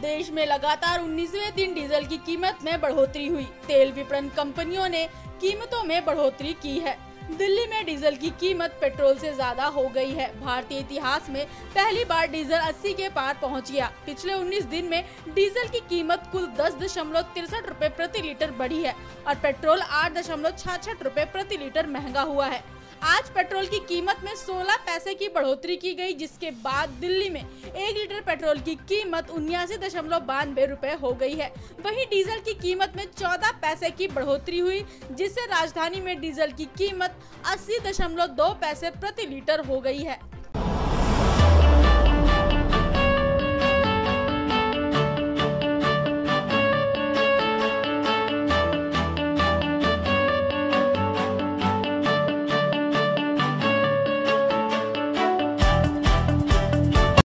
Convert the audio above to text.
देश में लगातार 19वें दिन डीजल की कीमत में बढ़ोतरी हुई। तेल विपणन कंपनियों ने कीमतों में बढ़ोतरी की है। दिल्ली में डीजल की कीमत पेट्रोल से ज्यादा हो गई है। भारतीय इतिहास में पहली बार डीजल 80 के पार पहुंच गया। पिछले 19 दिन में डीजल की कीमत कुल 10.63 रुपए प्रति लीटर बढ़ी है और पेट्रोल 8.66 रुपए प्रति लीटर महंगा हुआ है। आज पेट्रोल की कीमत में 16 पैसे की बढ़ोतरी की गई, जिसके बाद दिल्ली में 1 लीटर पेट्रोल की कीमत 79.92 रुपए हो गई है। वहीं डीजल की कीमत में 14 पैसे की बढ़ोतरी हुई, जिससे राजधानी में डीजल की कीमत 80.2 पैसे प्रति लीटर हो गई है।